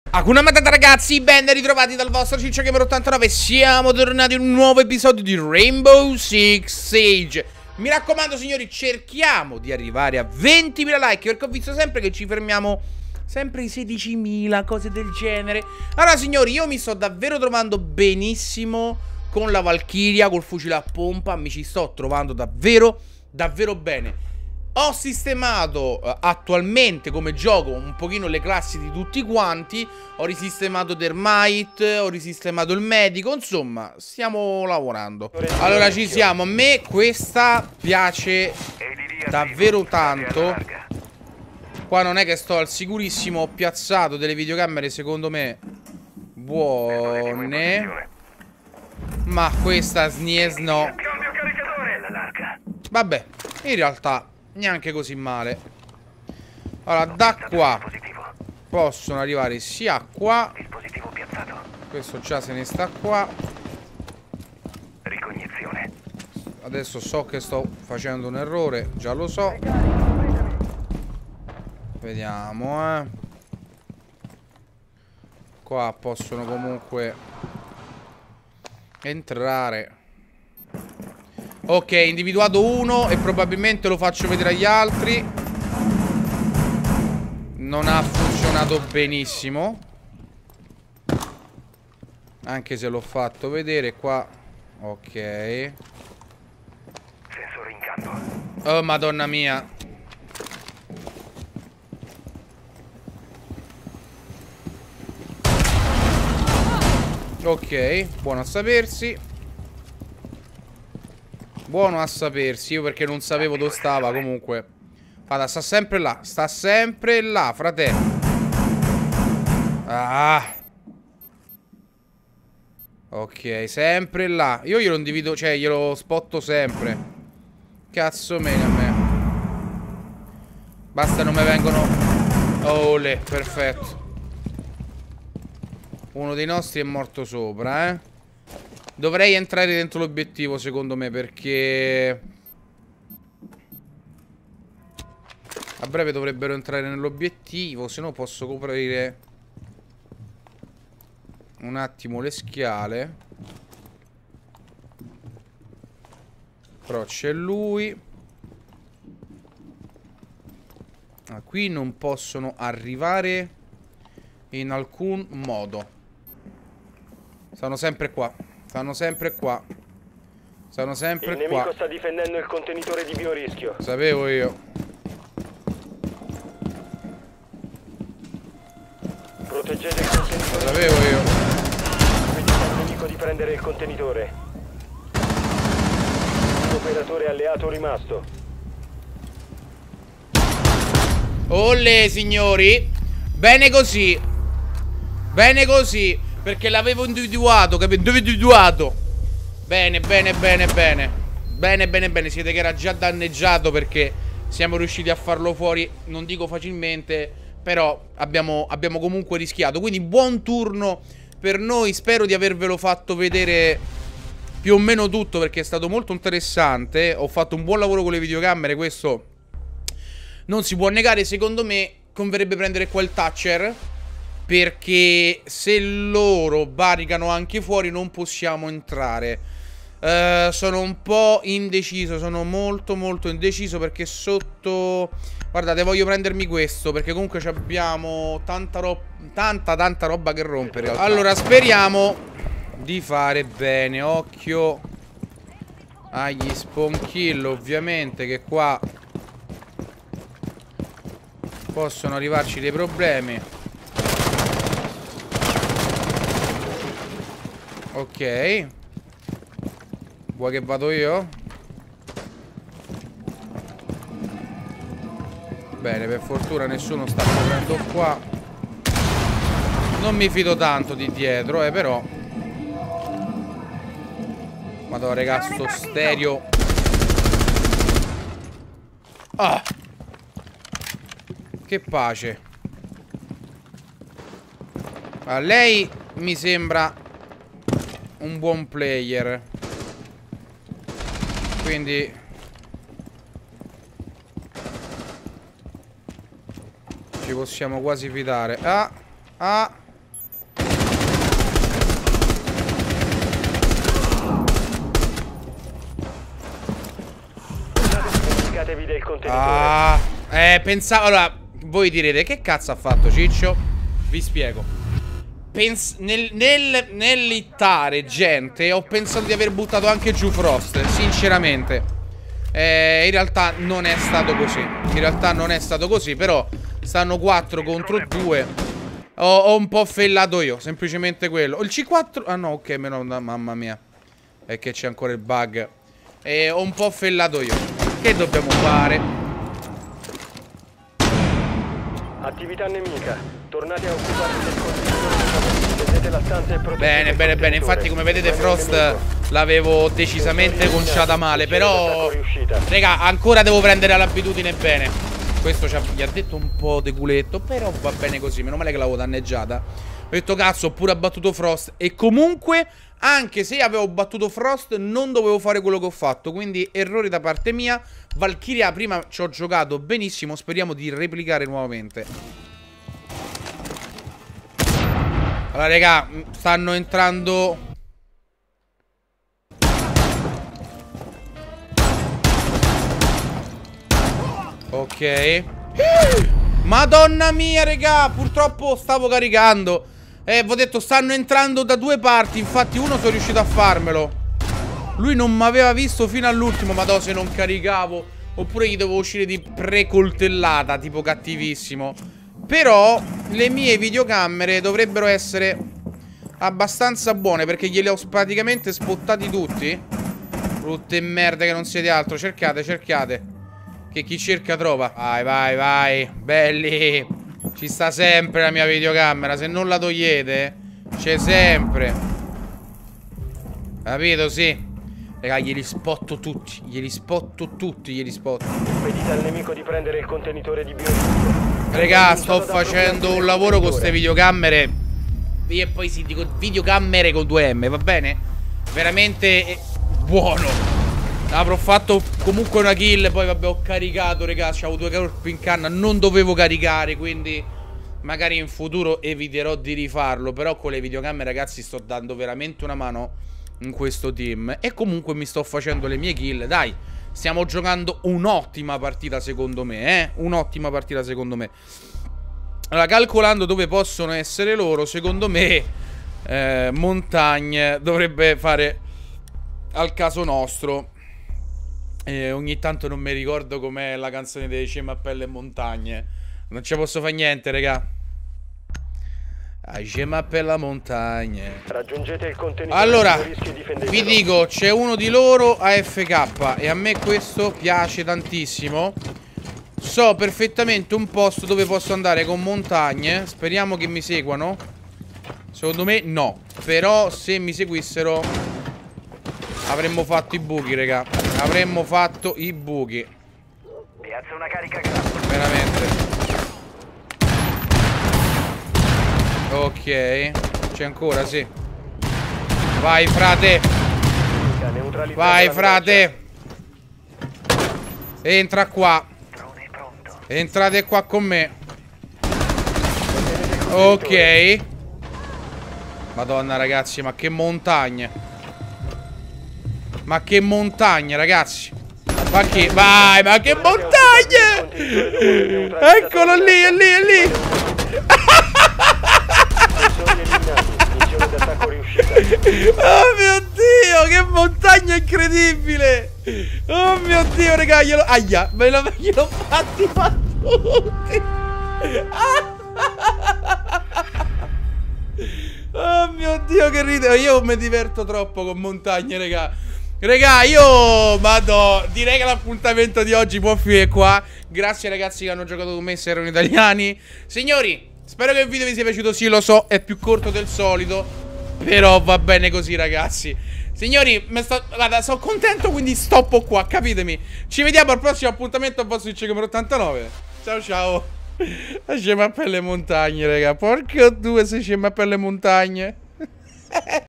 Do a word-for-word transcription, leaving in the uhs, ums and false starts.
Hakuna Matata ragazzi, ben ritrovati dal vostro Ciccio Gamer ottantanove. Siamo tornati in un nuovo episodio di Rainbow Six Siege. Mi raccomando signori, cerchiamo di arrivare a ventimila like, perché ho visto sempre che ci fermiamo sempre ai sedicimila, cose del genere. Allora signori, io mi sto davvero trovando benissimo con la Valkyria, col fucile a pompa. Mi ci sto trovando davvero, davvero bene. Ho sistemato uh, attualmente come gioco un pochino le classi di tutti quanti. Ho risistemato Termite, ho risistemato il medico. Insomma, stiamo lavorando. Allora ci siamo. A me questa piace davvero tanto. Qua non è che sto al sicurissimo. Ho piazzato delle videocamere secondo me buone. Ma questa S N I E S no. Vabbè, in realtà neanche così male. Allora, da qua possono arrivare sia qua. Questo già se ne sta qua. Ricognizione. Adesso so che sto facendo un errore, già lo so. Vediamo, eh. Qua possono comunque entrare. Ok, individuato uno e probabilmente lo faccio vedere agli altri. Non ha funzionato benissimo, anche se l'ho fatto vedere qua. Ok. Sensore in campo. Oh madonna mia. Ok, buono a sapersi. Buono a sapersi, io perché non sapevo dove stava. Comunque Fata sta sempre là. Sta sempre là, fratello. Ah. Ok, sempre là. Io glielo individuo, cioè glielo spotto sempre. Cazzo me ne a me. Basta non mi vengono. Ole, perfetto. Uno dei nostri è morto sopra, eh. Dovrei entrare dentro l'obiettivo secondo me, perché a breve dovrebbero entrare nell'obiettivo. Se no posso coprire un attimo le scale. Però c'è lui. Ah, qui non possono arrivare in alcun modo. Stanno sempre qua. Stanno sempre qua. Stanno sempre qua. Il nemico sta difendendo il contenitore di biorischio. Sapevo io. Proteggete il contenitore. Sapevo io. Impedite al nemico di prendere il contenitore. Un operatore alleato rimasto. Olle signori. Bene così. Bene così. Perché l'avevo individuato, capito? Individuato. Bene, bene, bene, bene. Bene, bene, bene. Siete che era già danneggiato, perché siamo riusciti a farlo fuori. Non dico facilmente, però abbiamo, abbiamo comunque rischiato. Quindi buon turno per noi. Spero di avervelo fatto vedere più o meno tutto, perché è stato molto interessante. Ho fatto un buon lavoro con le videocamere, questo non si può negare. Secondo me converrebbe prendere quel Thatcher, perché se loro barricano anche fuori non possiamo entrare. uh, Sono un po' indeciso. Sono molto molto indeciso, perché sotto... Guardate, voglio prendermi questo, perché comunque abbiamo tanta roba, tanta tanta roba che rompere. Allora speriamo di fare bene. Occhio agli spawn kill, ovviamente, che qua possono arrivarci dei problemi. Ok. Vuoi che vado io? Bene, per fortuna nessuno sta correndo qua. Non mi fido tanto di dietro, eh, però. Madonna, raga, sto stereo. Ah! Che pace. A lei mi sembra un buon player, quindi ci possiamo quasi fidare. Ah, ah, Fidatevi del contenitore. Ah, eh, pensavo... Allora, voi direte, che cazzo ha fatto Ciccio? Vi spiego. Pens nel, nel, nell'ittare gente, ho pensato di aver buttato anche giù Frost, sinceramente. Eh, in realtà non è stato così. In realtà non è stato così, però stanno quattro contro due. Ho, ho un po' fellato io, semplicemente quello. Il C quattro... Ah no, ok, meno, mamma mia. È che c'è ancora il bug. E ho un po' fellato io. Che dobbiamo fare? Attività nemica. Tornate a occuparvi del contenitore. Prendete la stanza e proteggete. Bene, bene, bene. Infatti, come vedete, Frost l'avevo decisamente conciata male. Però, raga, ancora devo prendere l'abitudine bene. Questo gli ha detto un po' di culetto, però va bene così. Meno male che l'avevo danneggiata. Ho detto, cazzo, ho pure abbattuto Frost. E comunque, anche se avevo battuto Frost, non dovevo fare quello che ho fatto. Quindi, errori da parte mia. Valkyria prima ci ho giocato benissimo. Speriamo di replicare nuovamente. Allora, raga, stanno entrando... Ok. Madonna mia, raga. Purtroppo stavo caricando. Eh, vi ho detto, stanno entrando da due parti. Infatti uno sono riuscito a farmelo. Lui non mi aveva visto fino all'ultimo. Madonna, se non caricavo. Oppure gli dovevo uscire di precoltellata, tipo cattivissimo. Però le mie videocamere dovrebbero essere abbastanza buone, perché gliele ho praticamente spottati tutti. Brutte merde che non siete altro. Cercate, cercate. Che chi cerca trova. Vai, vai, vai. Belli. Ci sta sempre la mia videocamera. Se non la togliete, c'è sempre. Capito? Sì. Raga, glieli spotto tutti. Glieli spotto tutti. Glieli spotto. Impedite al nemico di prendere il contenitore di biologico. Raga, sto facendo un lavoro con queste videocamere. E poi si dico videocamere con due M, va bene? Veramente buono. Avrò fatto comunque una kill. Poi vabbè, ho caricato, raga. C'avevo due colpi in canna. Non dovevo caricare, quindi magari in futuro eviterò di rifarlo. Però con le videocamere, ragazzi, sto dando veramente una mano in questo team. E comunque mi sto facendo le mie kill. Dai, stiamo giocando un'ottima partita secondo me, eh? Un'ottima partita secondo me. Allora, calcolando dove possono essere loro, secondo me eh, Montagne dovrebbe fare al caso nostro. E ogni tanto non mi ricordo com'è la canzone dei Cemappelle e Montagne. Non ci posso fare niente, raga. Cemappelle Montagne. Raggiungete il contenitore. Allora, vi dico, c'è uno di loro A F K e a me questo piace tantissimo. So perfettamente un posto dove posso andare con Montagne. Speriamo che mi seguano. Secondo me no. Però se mi seguissero avremmo fatto i buchi, raga. Avremmo fatto i buchi. Piazza una carica grande. Veramente. Ok. C'è ancora, sì. Vai, frate. Vai, frate. Entra qua. Entrate qua con me. Ok. Madonna, ragazzi, ma che montagne. Ma che montagne, ragazzi. Ma che... Vai, ma che montagne. Eccolo lì, è lì, è lì. Oh mio Dio, che montagna incredibile. Oh mio Dio, raga, glielo... Aia, me lo... glielo fatti tutti. Oh mio Dio, che ride. Io mi diverto troppo con montagne, raga. Raga, io vado. Direi che l'appuntamento di oggi può finire qua. Grazie ai ragazzi che hanno giocato con me, se erano italiani. Signori, spero che il video vi sia piaciuto. Sì, lo so, è più corto del solito, però va bene così, ragazzi. Signori, sto, guarda, sono contento, quindi stoppo qua, capitemi. Ci vediamo al prossimo appuntamento a vostro Twitch numero ottantanove. Ciao ciao. Scema per le montagne, raga. Porca due, se scema per le montagne.